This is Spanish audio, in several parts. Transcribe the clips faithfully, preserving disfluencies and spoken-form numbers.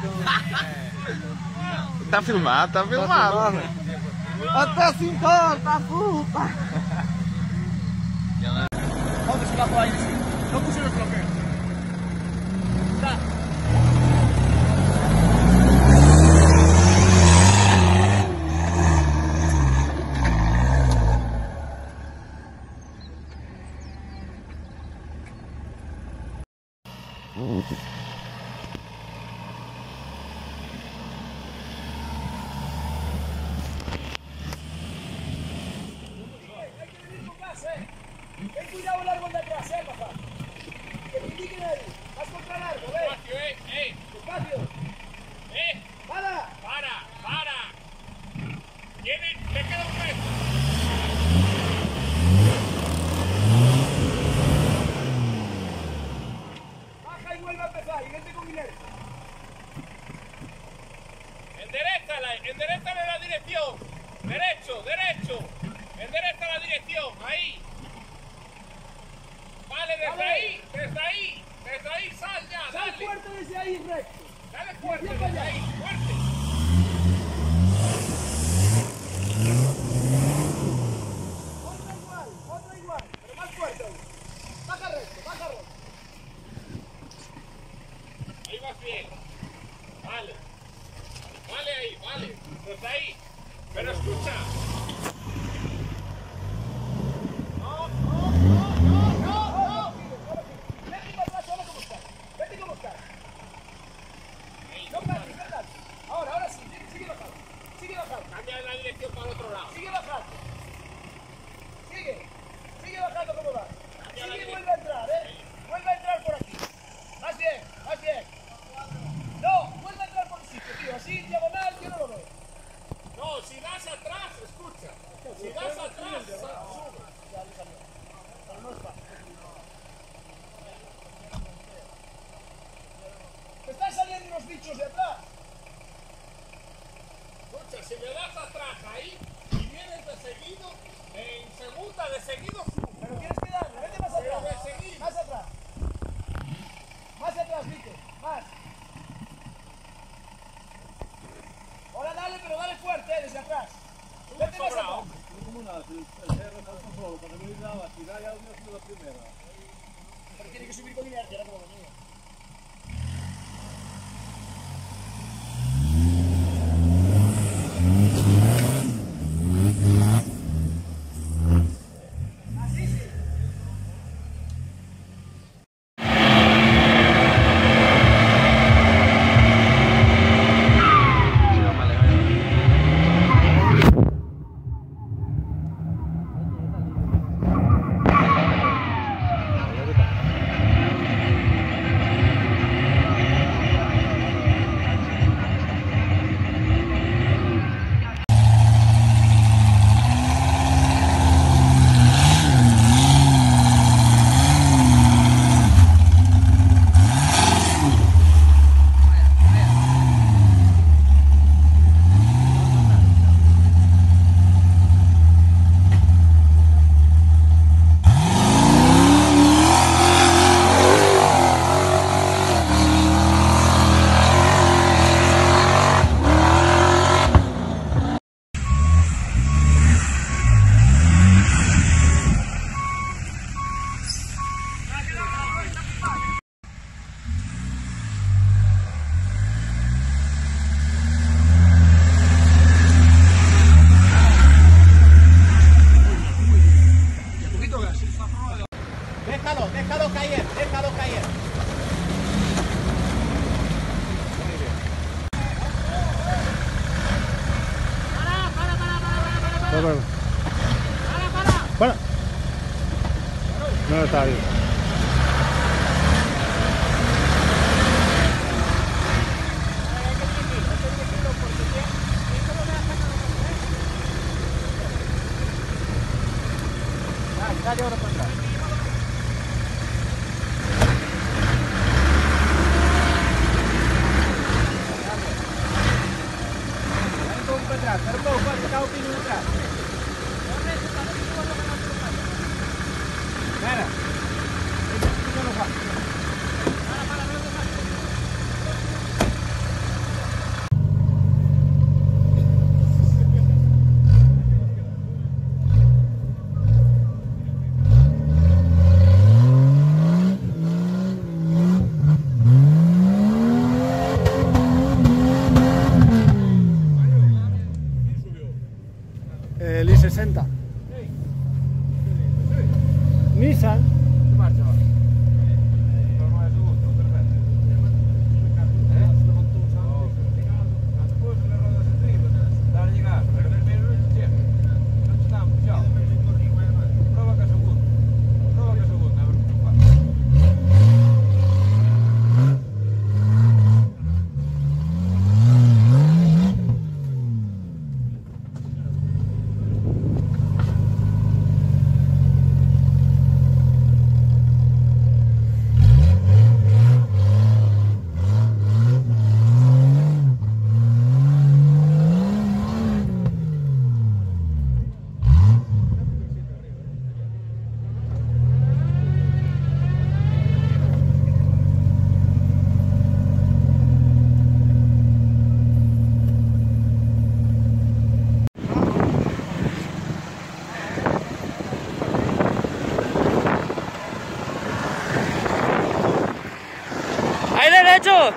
Tá filmado, tá filmado. Tá filmado. Até se importa, puta. Vamos a por ahí. No puse los bloqueos. Ten cuidado el árbol de atrás, eh, papá. Que me indiquen ahí. Vas contra el árbol, eh. Despacio, eh, eh. Despacio. Eh. Para. Para, para. Tiene, te queda un metro. Baja y vuelve a empezar. Y vente con inercia. Enderézala, enderézala la dirección. Derecho, derecho. Endereza la dirección, ahí. Vale, desde Vale. ahí, desde ahí, desde ahí, sal ya, Sal dale. fuerte desde ahí, recto. Dale fuerte, Bien para desde allá. ahí, fuerte. Otra igual, otra igual. Pero más fuerte aún. Baja recto, baja recto. Ahí vas bien. Vale. Vale ahí, vale. Desde ahí. Pero escucha. No, no, no, no, no, no. Vete para atrás, ahora como estás. Vete como estás. Ahí, No cambies, no cambies. Ahora, ahora sí. Sigue, sigue bajando. Sigue bajando. cambia la dirección para el otro lado. Sigue bajando. Sigue. Sigue bajando como va. Cambia la Sigue y dirección. vuelve a entrar, eh. Vuelve a entrar por aquí. Más bien, más bien. No, vuelve a entrar por el sitio, tío. Así, diagonal, yo no lo veo. No, si das atrás, escucha. Si das atrás, sube. Pero no es fácil. Me están saliendo unos bichos de atrás. Escucha, si le das atrás ahí y vienes de seguido, en segunda de seguido sube. Pero tienes que darle. Vete más Pero atrás. de seguido. Más atrás. Más atrás, Vite. Más. Ahora dale, pero dale fuerte, eh, desde atrás. Vete más sobrado. atrás. Pero tiene que subir con inercia, no como venía. Así sí. Déjalo, déjalo caer, déjalo caer. Para, para. Para. No está bien. Dale ahora para atrás. Dale un poco para atrás, dale un poco para atrás, un poquito atrás. Espera. derecho!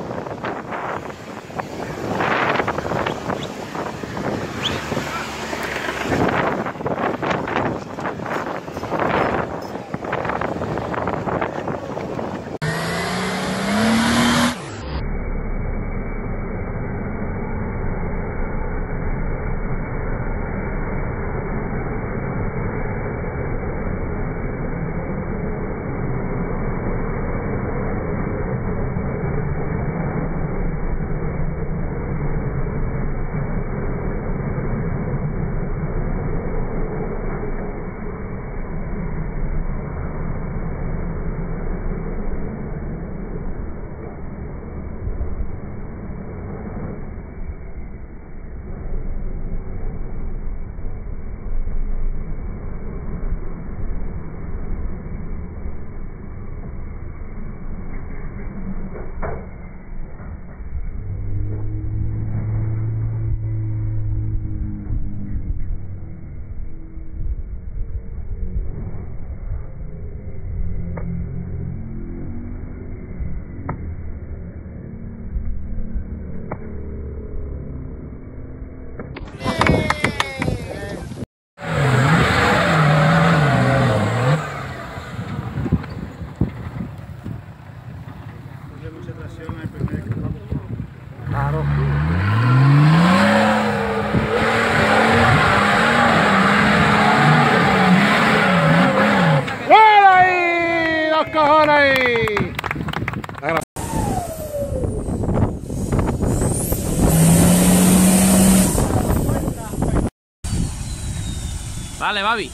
Vale, Babi.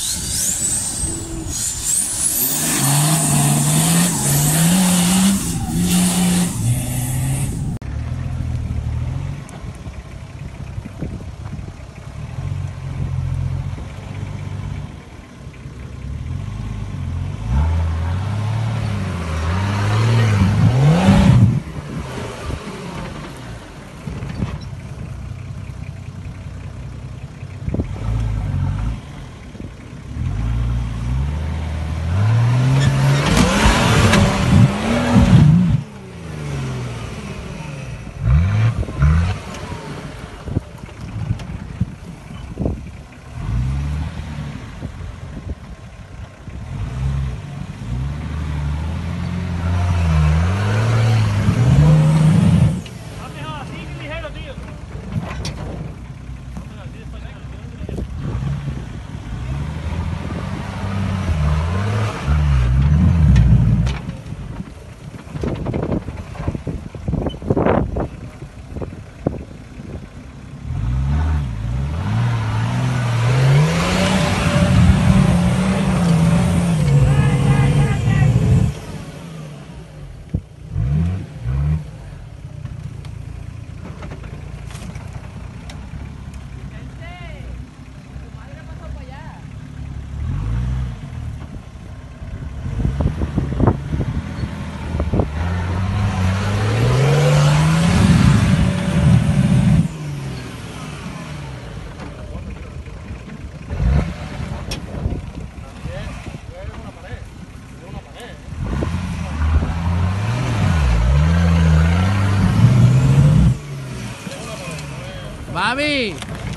Babi,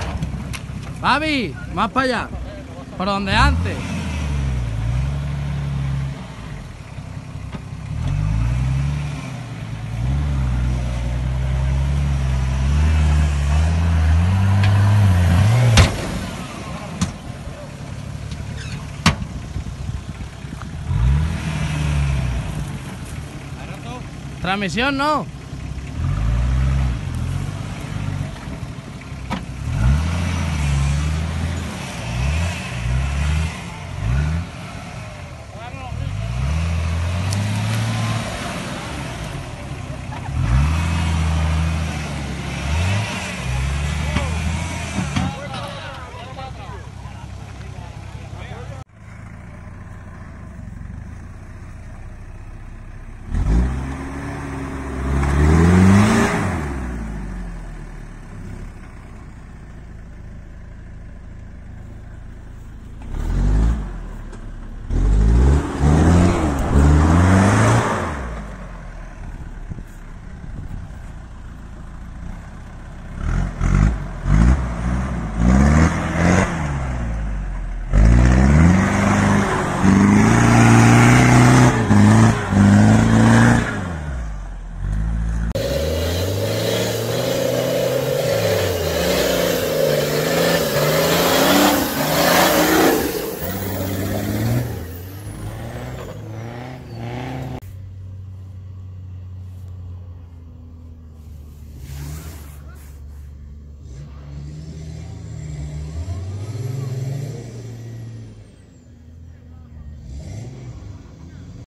Babi, más para allá, por donde antes. Transmisión no.